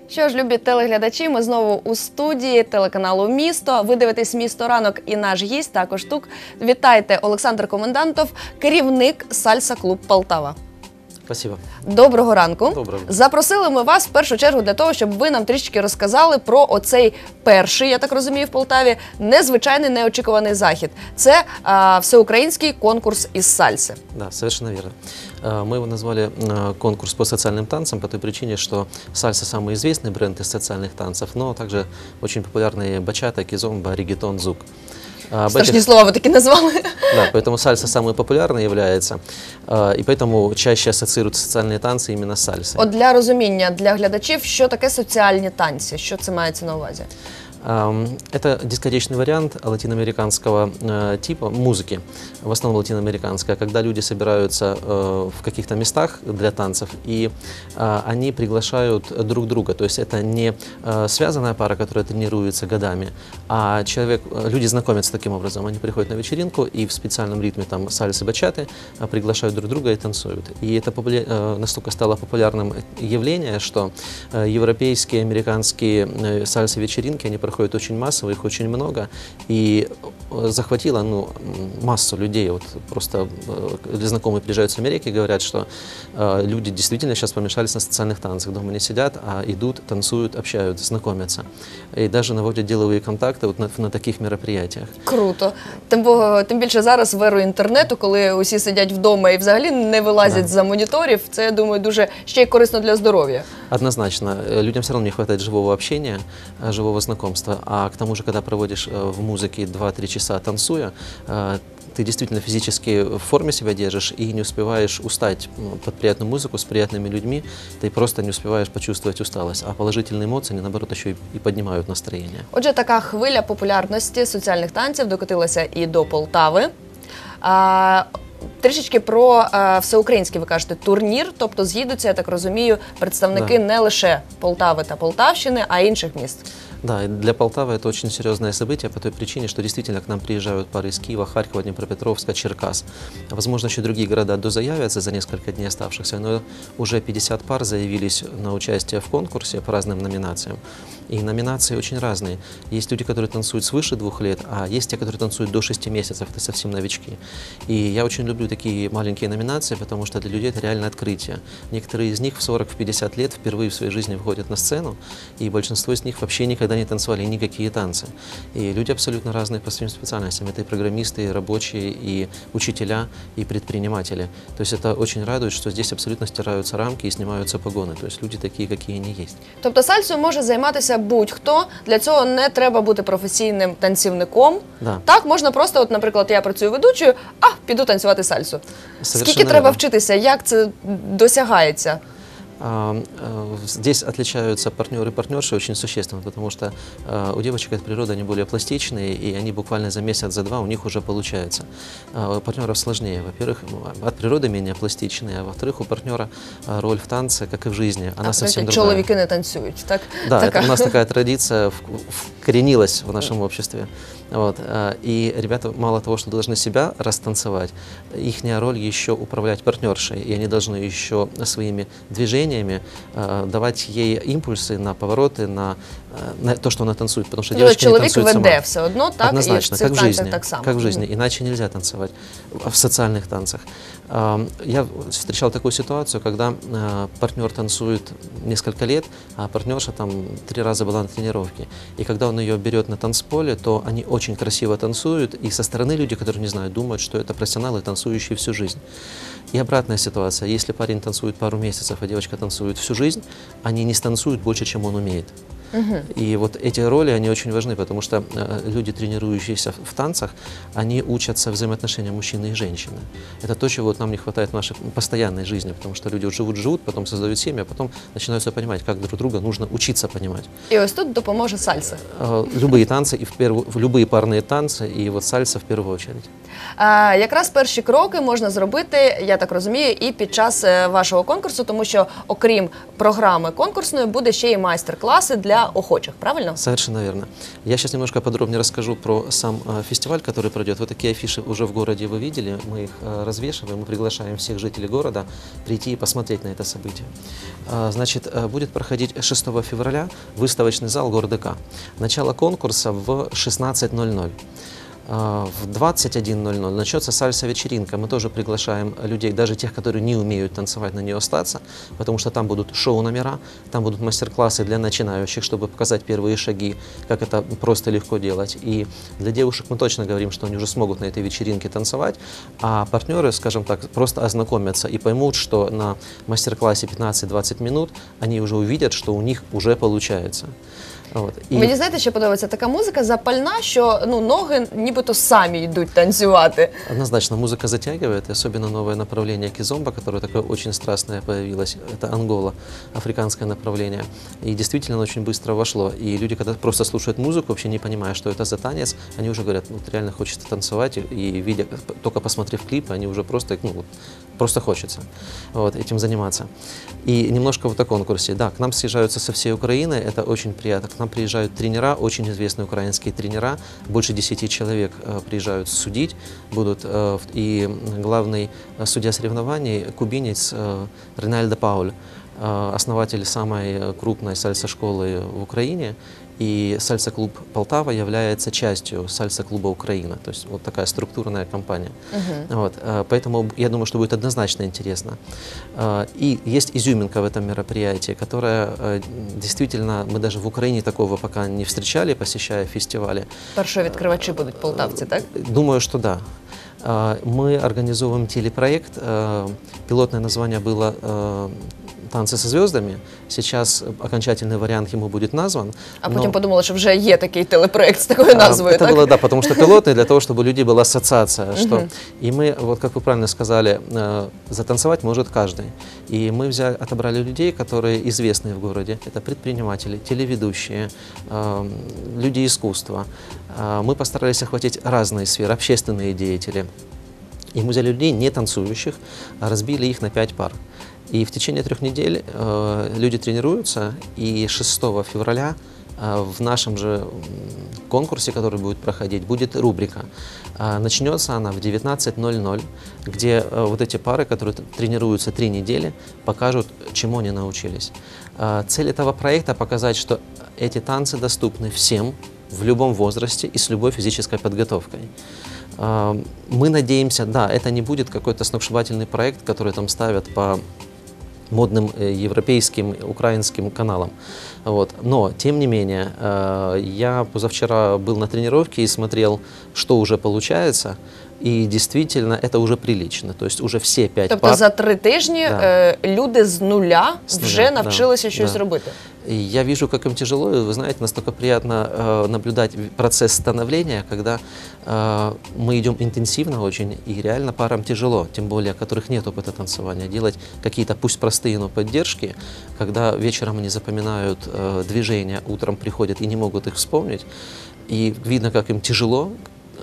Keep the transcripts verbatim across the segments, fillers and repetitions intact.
Що ж, любі телеглядачі, ми знову у студії телеканалу «Місто». Ви дивитесь «Місто ранок» і наш гість також тут. Вітайте, Олександр Комендантов, керівник Сальса-клуб Полтава. Спасибо. Доброго ранку. Доброго. Запросили ми вас в першу чергу для того, щоб ви нам трішки розказали про оцей перший, я так розумію, в Полтаві, незвичайний, неочікуваний захід. Це а, всеукраїнський конкурс із сальси. Да, совершенно верно. Мы его назвали конкурс по социальным танцам по той причине, что сальса самый известный бренд из социальных танцев, но также очень популярные бачата, кизомба, регетон, зук. Страшные этих... слова вы таки назвали. Да, поэтому сальса самой популярной является, и поэтому чаще ассоциируют социальные танцы именно с сальсой. От для розуміння, для глядачів, що таке соціальні танці, що це мається на увазі? Это дискотечный вариант латиноамериканского э, типа музыки, в основном латиноамериканская, когда люди собираются э, в каких-то местах для танцев, и э, они приглашают друг друга. То есть это не э, связанная пара, которая тренируется годами, а человек, люди знакомятся таким образом. Они приходят на вечеринку и в специальном ритме там сальсы, бачаты э, приглашают друг друга и танцуют. И это популя... э, настолько стало популярным явление, что э, европейские, американские э, сальсы-вечеринки, они проходят очень массово, их очень много, и захватило ну, массу людей. Вот просто знакомые приезжают с Америки и говорят, что э, люди действительно сейчас помешались на социальных танцах. Дома не сидят, а идут, танцуют, общаются, знакомятся. И даже наводят деловые контакты вот на, на таких мероприятиях. Круто. Тим, тим більше зараз в еру інтернету, коли усі сидять вдома і взагалі не вилазять да. за моніторів, це, я думаю, дуже ще й корисно для здоров'я. Однозначно. Людям все равно не хватает живого общения, живого знакомства. А к тому же, когда проводишь в музыке два-три часа танцуя, ты действительно физически в форме себя держишь и не успеваешь устать под приятную музыку с приятными людьми, ты просто не успеваешь почувствовать усталость. А положительные эмоции, они, наоборот, еще и поднимают настроение. Отже, така хвиля популярності соціальних танців докотилася і до Полтави. А, трішечки про а, всеукраїнський, ви кажете, турнір, тобто з'їдуться, я так розумію, представники да. не лише Полтави та Полтавщини, а й інших міст. Да, для Полтавы это очень серьезное событие по той причине, что действительно к нам приезжают пары из Киева, Харькова, Днепропетровска, Черкас. Возможно, еще другие города дозаявятся за несколько дней оставшихся, но уже пятьдесят пар заявились на участие в конкурсе по разным номинациям. И номинации очень разные. Есть люди, которые танцуют свыше двух лет, а есть те, которые танцуют до шести месяцев, это совсем новички. И я очень люблю такие маленькие номинации, потому что для людей это реально открытие. Некоторые из них в сорок-пятьдесят лет впервые в своей жизни выходят на сцену, и большинство из них вообще никогда не танцевали никакие танцы. И люди абсолютно разные по своим специальностям. Это и программисты, и рабочие, и учителя, и предприниматели. То есть это очень радует, что здесь абсолютно стираются рамки и снимаются погоны. То есть люди такие, какие они есть. Тобто сальсою може займатися будь-хто, для цього не треба бути професійним танцівником. Да. Так, можна просто, от, наприклад, я працюю ведучою, а, піду танцювати сальсу. Совершенно Скільки треба верно. вчитися, як це досягається? Здесь отличаются партнеры и партнерши очень существенно, потому что у девочек от природы они более пластичные, и они буквально за месяц, за два у них уже получается. У партнеров сложнее. Во-первых, от природы менее пластичные, а во-вторых, у партнера роль в танце, как и в жизни, она а, совсем другая. Чоловіки не танцюють, так? Да, така. Это у нас такая традиция вкоренилась в нашем обществе. Вот. И ребята мало того, что должны себя растанцевать, их роль еще управлять партнершей, и они должны еще своими движениями давать ей импульсы на повороты, на, на то, что она танцует, потому что девочка не танцует сама. Человек веде все одно, так? Однозначно, как в жизни, так само. как в жизни, иначе нельзя танцевать в социальных танцах. Я встречал такую ситуацию, когда партнер танцует несколько лет, а партнерша там три раза была на тренировке. И когда он ее берет на танцполе, то они очень красиво танцуют, и со стороны люди, которые не знают, думают, что это профессионалы, танцующие всю жизнь. И обратная ситуация, если парень танцует пару месяцев, а девочка танцует всю жизнь, они не станцуют больше, чем он умеет. Угу. И вот эти роли, они очень важны, потому что э, люди, тренирующиеся в танцах, они учатся взаимоотношениям мужчины и женщины. Это то, чего вот нам не хватает в нашей постоянной жизни, потому что люди живут-живут, потом создают семьи, а потом начинают понимать, как друг друга нужно учиться понимать. И ось тут допоможе сальса. Э, любые танцы, и в первую, любые парные танцы, и вот сальса в первую очередь. А, якраз перші кроки можна зробити, я так розумію, і під час вашого конкурсу, тому що окрім програми конкурсної буде ще й майстер-класи для для охочих, правильно? Совершенно верно. Я сейчас немножко подробнее расскажу про сам э, фестиваль, который пройдет. Вот такие афиши уже в городе вы видели, мы их э, развешиваем, мы приглашаем всех жителей города прийти и посмотреть на это событие. Э, значит, э, будет проходить шестого февраля выставочный зал ГорДК. Начало конкурса в шестнадцать ноль ноль. В двадцать один ноль ноль начнется сальса-вечеринка. Мы тоже приглашаем людей, даже тех, которые не умеют танцевать, на нее остаться, потому что там будут шоу-номера, там будут мастер-классы для начинающих, чтобы показать первые шаги, как это просто легко делать. И для девушек мы точно говорим, что они уже смогут на этой вечеринке танцевать, а партнеры, скажем так, просто ознакомятся и поймут, что на мастер-классе пятнадцать-двадцать минут они уже увидят, что у них уже получается. От. І... Мені, знаєте, що подобається? Така музика запальна, що ну, ноги нібито самі йдуть танцювати. Однозначно, музыка затягивает, особенно новое направление кизомба, которое такое очень страстное появилось. Это Ангола, африканское направление. И действительно оно очень быстро вошло. И люди, когда просто слушают музыку, вообще не понимая, что это за танец, они уже говорят, ну, реально хочется танцевать. И видя, только посмотрев клипы, они уже просто, ну, вот, просто хочется вот, этим заниматься. И немножко вот о конкурсе. Да, к нам съезжаются со всей Украины, это очень приятно. К нам приезжают тренера, очень известные украинские тренера, больше десяти человек э, приезжают судить, будут, э, и главный э, судья соревнований, кубинец э, Ринальдо Пауль, э, основатель самой крупной сальса-школы в Украине, и сальса-клуб Полтава является частью сальса-клуба Украина, то есть вот такая структурная компания. Uh-huh. Вот, э, поэтому я думаю, что будет однозначно интересно. Э, и есть изюминка в этом мероприятии, которая э, действительно, мы даже в Украине такого пока не встречали, посещая фестивали. Перші відкривачі будуть полтавці, так? Думаю, что да. Мы организовываем телепроект. Пилотное название было «Танцы со звездами». Сейчас окончательный вариант ему будет назван. А но... потім подумали, що вже є такий телепроект з такою назвою, Это так? было, да, потому что пилотный, для того, чтобы у людей была ассоциация. Что... И мы, вот как вы правильно сказали, затанцевать может каждый. И мы взяли, отобрали людей, которые известные в городе. Это предприниматели, телеведущие, люди искусства. Мы постарались охватить разные сферы, общественные деятели. И мы взяли людей не танцующих, а разбили их на пять пар. И в течение трех недель э, люди тренируются, и шестого февраля э, в нашем же конкурсе, который будет проходить, будет рубрика. Э, начнется она в девятнадцать ноль ноль, где э, вот эти пары, которые тренируются три недели, покажут, чему они научились. Э, цель этого проекта – показать, что эти танцы доступны всем, в любом возрасте и с любой физической подготовкой. Э, мы надеемся, да, это не будет какой-то сногсшибательный проект, который там ставят по модным европейским, украинским каналам. Вот. Но, тем не менее, э, я позавчера был на тренировке и смотрел, что уже получается. І дійсно, це вже прилично. Тобто вже всі п'ять тобто пар... за три тижні да. е, люди з нуля з вже нуля, навчилися да, щось да. робити. И я вижу, как им тяжело, и вы знаете, настолько приятно э, наблюдать процесс становления, когда э, мы идем интенсивно очень, и реально парам тяжело, тем более, у которых нет опыта танцевания, делать какие-то, пусть простые, но поддержки, когда вечером они запоминают э, движения, утром приходят и не могут их вспомнить, и видно, как им тяжело,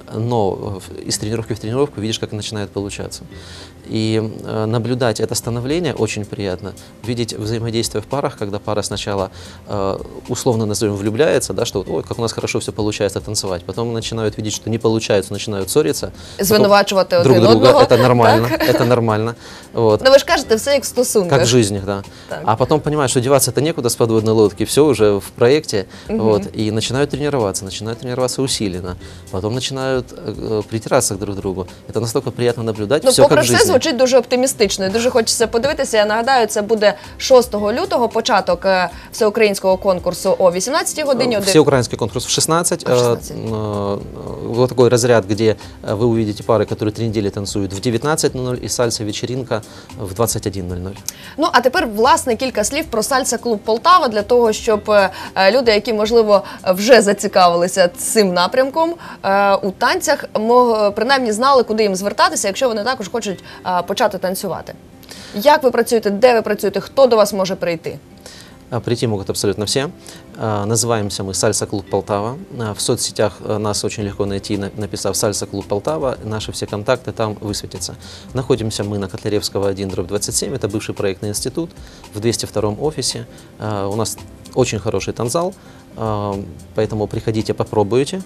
но из тренировки в тренировку видишь, как начинает получаться. И э, наблюдать это становление очень приятно. Видеть взаимодействие в парах, когда пара сначала, э, условно назовем, влюбляется, да, что ой, как у нас хорошо все получается танцевать. Потом начинают видеть, что не получается, начинают ссориться. Звинувачувати один друг друга. одного. Это нормально, это нормально. Вот. Ну ви ж кажете, все як в стосунках. Как в жизни, да. Так. А потом понимают, что деваться-то некуда с подводной лодки, все уже в проекте, Угу. вот, и начинают тренироваться, начинают тренироваться усиленно, потом начинают э, притираться друг к другу. Это настолько приятно наблюдать, Ну, все попри как в все, жизни. звучить дуже оптимістично і дуже хочеться подивитися. Я нагадаю, це буде шостого лютого, початок е, всеукраїнського конкурсу о вісімнадцятій годині. Всеукраинский конкурс в шестнадцать. А, в шестнадцать. Э, э, Вот такой разряд, где э, вы увидите пары, которые три недели танцуют в девятнадцать ноль ноль и сальса-вечеринка в двадцать один ноль ноль. Ну, а тепер, власне, кілька слів про сальса-клуб Полтава, для того, щоб е, люди, які, можливо, вже зацікавилися цим напрямком е, у танцях, мог, принаймні знали, куди їм звертатися, якщо вони також хочуть е, почати танцювати. Як ви працюєте, де ви працюєте, хто до вас може прийти? А, Прийти могут абсолютно все. А, Называемся мы «Сальса-клуб Полтава». А, В соцсетях а, нас очень легко найти, на- написав «Сальса-клуб Полтава». Наши все контакты там высветятся. Находимся мы на Котляревского один дробь двадцать семь. Это бывший проектный институт в двести втором офисе. А, У нас очень хороший танцзал, э, поэтому приходите, попробуйте.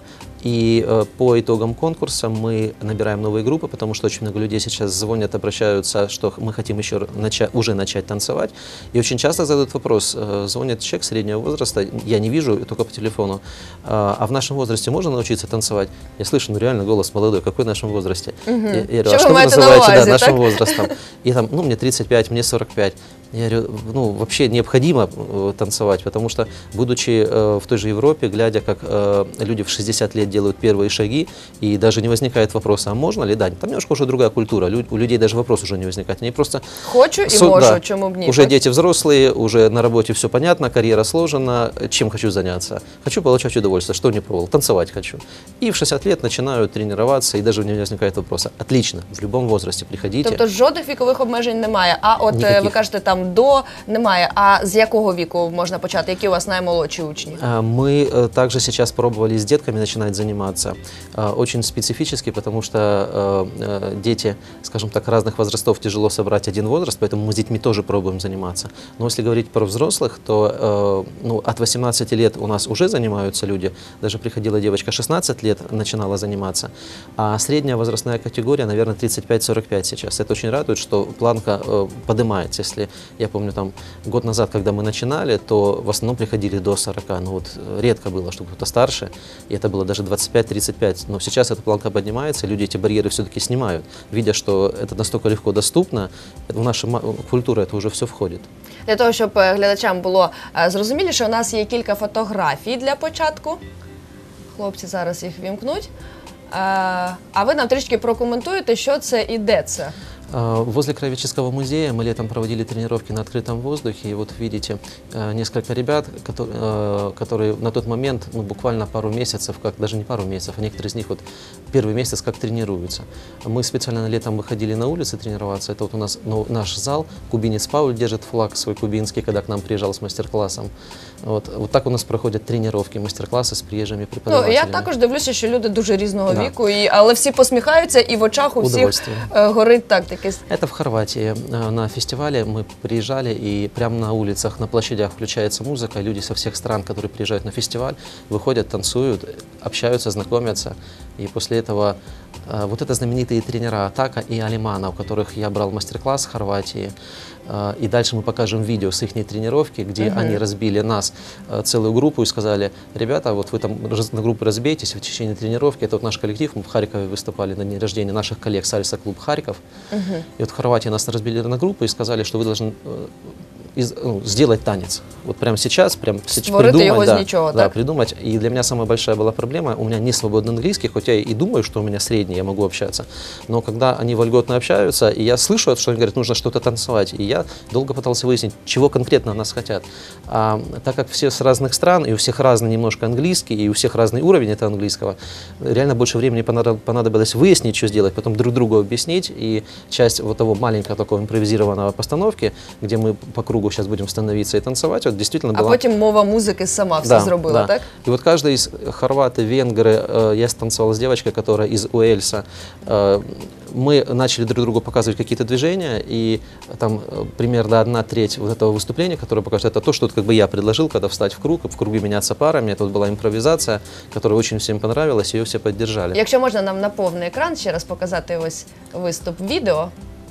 И э, по итогам конкурса мы набираем новые группы, потому что очень много людей сейчас звонят, обращаются, что мы хотим еще начать, уже начать танцевать. И очень часто задают вопрос, э, звонит человек среднего возраста, я не вижу, только по телефону, э, а в нашем возрасте можно научиться танцевать? Я слышу, ну реально голос молодой, какой в нашем возрасте? Угу. Я, я говорю, что а что вы вы называете называете да, так? нашим возрастом? И там, ну мне тридцать пять, мне сорок пять. Я говорю, ну, вообще необходимо э, танцевать, потому что, будучи э, в той же Европе, глядя, как э, люди в шестьдесят лет делают первые шаги, и даже не возникает вопроса, а можно ли, да, там немножко уже другая культура, Лю у людей даже вопрос уже не возникает, они просто... Хочу и со, можу, да, чему б ні. Уже так? дети взрослые, уже на работе все понятно, карьера сложена, чем хочу заняться? Хочу получать удовольствие, что не пробовал, танцевать хочу. И в шестьдесят лет начинают тренироваться, и даже у меня не возникает вопроса. Отлично, в любом возрасте приходите. Тобто жодних вікових обмежень немає, а от Ніяких. ви кажете, там до немає, а з якого віку можна почати? Які у вас наймолодші учні? Мы э, также сейчас пробовали с детками начинать заниматься. Э, Очень специфически, потому что э, э, дети, скажем так, разных возрастов тяжело собрать один возраст, поэтому мы с детьми тоже пробуем заниматься. Но если говорить про взрослых, то э, ну, от восемнадцати лет у нас уже занимаются люди. Даже приходила девочка шестнадцать лет, начинала заниматься. А средняя возрастная категория, наверное, тридцать пять сорок пять сейчас. Это очень радует, что планка э, поднимается. Если, я помню, там год назад, когда мы начинали, то в основном приходили до сорока. Ну вот редко было, чтобы кто-то старше, и это было даже двадцать пять тридцать пять. Но сейчас эта планка поднимается, люди эти барьеры все-таки снимают, видя, что это настолько легко доступно, в нашу культуру это уже все входит. Для того, щоб е, глядачам було е, зрозуміліше, у нас є кілька фотографій для початку. Хлопці зараз їх вімкнуть. Е, А ви нам трішки прокоментуєте, що це і де це? Возле Краеведческого музея мы летом проводили тренировки на открытом воздухе, и вот видите несколько ребят, которые, которые на тот момент, ну, буквально пару месяцев, как даже не пару месяцев, а некоторые из них вот первый месяц как тренируются. Мы специально летом выходили на улицы тренироваться, это вот у нас ну, наш зал, кубинец Пауль держит флаг свой кубинский, когда к нам приезжал с мастер-классом. Вот, вот так у нас проходят тренировки, мастер-классы з приїжджими Ну, преподавателями. я також дивлюся, що люди дуже різного Да. віку, і, але всі посміхаються, і в очах у всіх Удовольствие. е, горить так таке. Это в Хорватии. Э, На фестивале мы приезжали, и прямо на улицах, на площадях включается музыка, и люди со всех стран, которые приезжают на фестиваль, выходят, танцуют, общаются, знакомятся. И после этого э, вот это знаменитые тренера Атака и Алимана, у которых я брал мастер-класс в Хорватии. Э, И дальше мы покажем видео с их тренировки, где Мгм. они разбили нас, э, целую группу, и сказали, ребята, вот вы там раз- на группы разбейтесь в течение тренировки. Это вот наш коллектив, мы в Харькове выступали на дне рождения наших коллег Сальса Клуб Харьков. Мгм. И вот в Хорватии нас разбили на группы и сказали, что вы должны э, из- ну, сделать танец. Вот прямо сейчас, прям сейчас Створити придумать, його з да, нічого, да, так? придумать. И для меня самая большая была проблема, у меня не свободный английский, хоть я и думаю, что у меня средний, я могу общаться. Но когда они вольготно общаются, и я слышу, что они говорят, нужно что-то танцевать, и я долго пытался выяснить, чего конкретно от нас хотят. А, так как все с разных стран, и у всех разный немножко английский, и у всех разный уровень этого английского, реально больше времени понадоб- понадобилось выяснить, что сделать, потом друг другу объяснить, и часть вот того маленького такого импровизированного постановки, где мы по кругу сейчас будем становиться и танцевать, вот действительно А была... потім мова музики сама все Да, зробила, да. так? И вот каждый из хорваты, венгры, э, я станцевал с девочкой, которая из Уэльса, э, мы начали друг другу показывать какие-то движения, и там э, примерно одна треть вот этого выступления, которое покажет, это то, что вот как бы я предложил, когда встать в круг, в круге меняться парами, это вот была импровизация, которая очень всем понравилась, ее все поддержали. Якщо можна нам на повний екран ще раз показати ось виступ відео.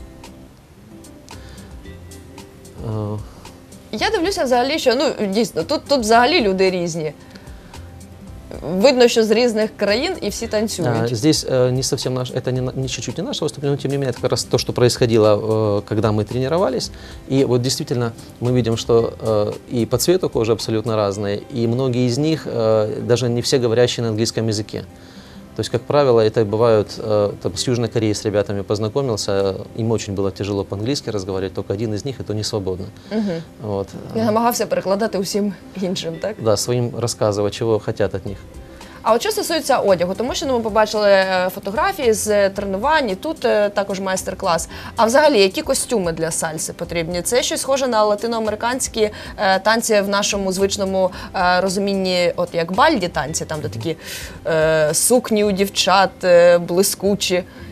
Э, Я дивлюся взагалі, що ну дійсно тут, тут взагалі люди різні. Видно, що з різних країн і всі А, танцюють. Здесь э, не совсем наш, это не, на- не чуть-чуть не наше выступление, но тем не менее это как раз то, что происходило, э, когда мы тренировались. И вот действительно мы видим, что э, и по цвету кожи абсолютно разные, и многие из них э, даже не все говорящие на английском языке. То есть, как правило, это бывают, э, там, с Южной Кореей с ребятами познакомился, им очень было тяжело по-английски разговаривать, только один из них, и то не свободно. Угу. Вот. Я намагався перекладати усім іншим, так? Да, своим рассказывать, чего хотят от них. А от що стосується одягу, тому що ну, ми побачили е, фотографії з тренувань, і тут е, також майстер-клас. А взагалі, які костюми для сальси потрібні? Це щось схоже на латиноамериканські е, танці в нашому звичному е, розумінні, от як бальді танці, там де такі е, сукні у дівчат, е, блискучі.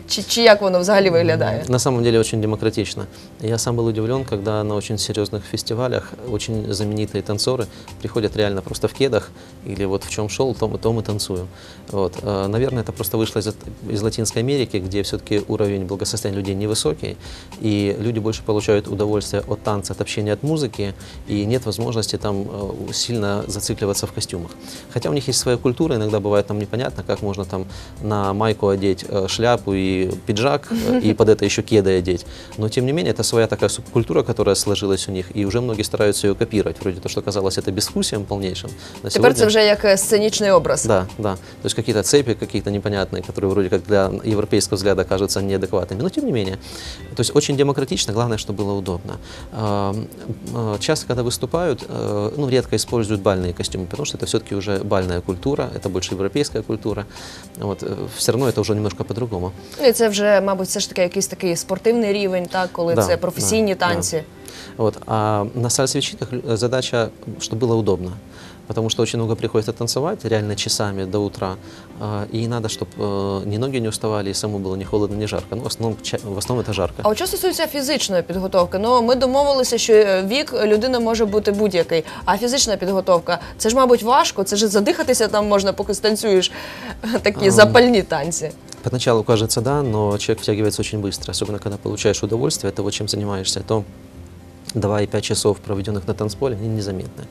Чи, чи як воно взагалі виглядає? На самом деле очень демократично. Я сам был удивлен, когда на очень серьезных фестивалях очень знаменитые танцоры приходят реально просто в кедах или вот в чем шел, том и том и танцую. Вот. Э, Наверное, это просто вышло из, из Латинской Америки, где все-таки уровень благосостояния людей невысокий, и люди больше получают удовольствие от танца, от общения, от музыки, и нет возможности там э, сильно зацикливаться в костюмах. Хотя у них есть своя культура, иногда бывает там непонятно, как можно там на майку одеть э, шляпу и пиджак, э, и под это еще кеды одеть. Но тем не менее, это своя такая субкультура, которая сложилась у них, и уже многие стараются ее копировать. Вроде то, что казалось это безвкусием полнейшим. На Тепер сегодня... це вже як е, сценічний образ. Да, да. То есть какие-то цепи, какие-то непонятные, которые вроде как для европейского взгляда кажутся неадекватными. Но тем не менее. То есть очень демократично, главное, чтобы было удобно. А, а, Часто, когда выступают, э, ну, редко используют бальные костюмы, потому что это все-таки уже бальная культура, это больше европейская культура. Вот. Все равно это уже немножко по-другому. Ну, і це вже, мабуть, все ж таки якийсь такий спортивний рівень, так, коли Да, це професійні да, танці. Да. Вот. А на сальс-вечеринках задача, чтобы было удобно. Потому что очень много приходится танцевать, реально часами до утра. а, И надо, чтобы ни ноги не уставали, и самому было ни холодно, ни жарко. Ну, в основном, ча- в основном это жарко. А от що стосується фізичної підготовки, ну ми домовилися, що вік людини може бути будь-який, а фізична підготовка, це ж, мабуть, важко, це ж задихатися там можна, поки станцюєш такі Ам. запальні танці. Поначалу кажется, да, но человек втягивается очень быстро, особенно когда получаешь удовольствие от того, чем занимаешься, то два и пять часов, проведенных на танцполе, они незаметны.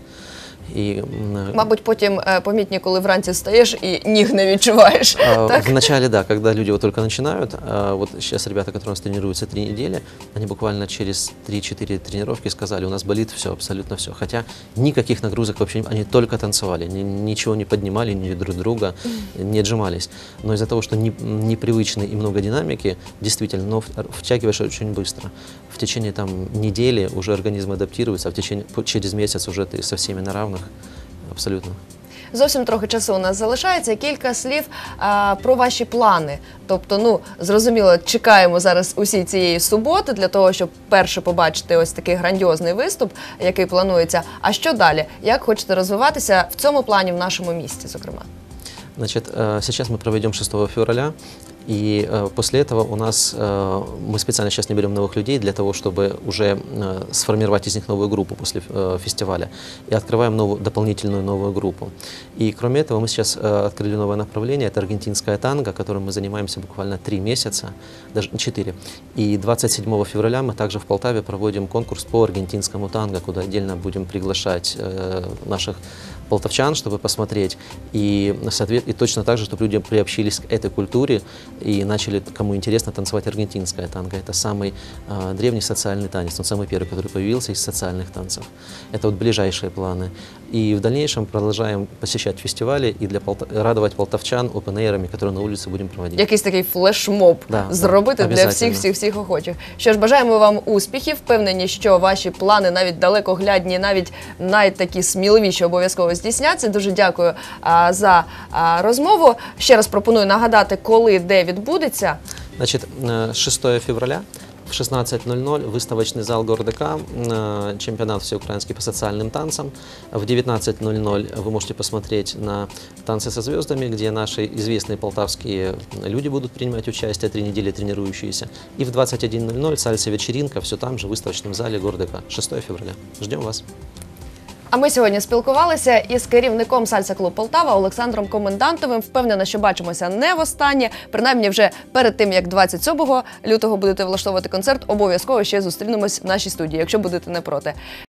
И, м, Мабуть, потім е, помітні, коли вранці встаєш і ніг не відчуваєш. А, Так? Вначале, да, когда люди вот только начинают, а, вот сейчас ребята, которые у нас тренируются три недели, они буквально через три-четыре тренировки сказали, у нас болит все, абсолютно все. Хотя никаких нагрузок вообще не, они только танцевали, ни- ничего не поднимали, ни друг друга, не отжимались. Но из-за того, что не- непривычно и много динамики, действительно, но в- втягиваешь очень быстро. В течение там недели уже организм адаптируется, а в течение, по- через месяц уже ты со всеми на равных, абсолютно. Зовсім трохи часу у нас залишається. Кілька слів а, про ваші плани. Тобто, ну, зрозуміло, чекаємо зараз усі цієї суботи для того, щоб перше побачити ось такий грандіозний виступ, який планується. А що далі? Як хочете розвиватися в цьому плані в нашому місті, зокрема? Значит, э, сейчас мы проведем шестого февраля, и э, после этого у нас, э, мы специально сейчас не берем новых людей для того, чтобы уже э, сформировать из них новую группу после э, фестиваля, и открываем новую, дополнительную новую группу. И кроме этого мы сейчас э, открыли новое направление, это аргентинская танго, которым мы занимаемся буквально три месяца, даже четыре. И двадцать седьмого февраля мы также в Полтаве проводим конкурс по аргентинскому танго, куда отдельно будем приглашать э, наших полтавчан, чтобы посмотреть, и, соответ- и точно так же, чтобы люди приобщились к этой культуре и начали, кому интересно, танцевать аргентинское танго. Это самый э, древний социальный танец, он самый первый, который появился из социальных танцев. Это вот ближайшие планы. И в дальнейшем продолжаем посещать фестивали и для полта- радовать полтавчан опен-эйрами, которые на улице будем проводить. Якийсь такий флешмоб Да, зробити да, для всіх, обязательно. всіх, всіх охочих. Що ж, бажаємо вам успіхів. Впевнені, що ваші плани навіть далекоглядні, навіть навіть такі сміливіші обов'язково здійсняться. Дуже дякую а, за а, розмову. Ще раз пропоную нагадати, коли, де відбудеться. Значит, э, шестого февраля в шестнадцать ноль ноль выставочный зал города К, э, чемпионат всеукраинский по социальным танцам. В девятнадцать ноль ноль вы можете посмотреть на «Танцы со звездами», где наши известные полтавские люди будут принимать участие, три недели тренирующиеся. И в двадцать один ноль ноль сальса-вечеринка, все там же, в выставочном зале города К. шестого февраля. Ждем вас. А ми сьогодні спілкувалися із керівником Сальса-клуб Полтава Олександром Комендантовим. Впевнена, що бачимося не востаннє. Принаймні вже перед тим, як двадцять сьомого лютого будете влаштовувати концерт, обов'язково ще зустрінемось в нашій студії, якщо будете не проти.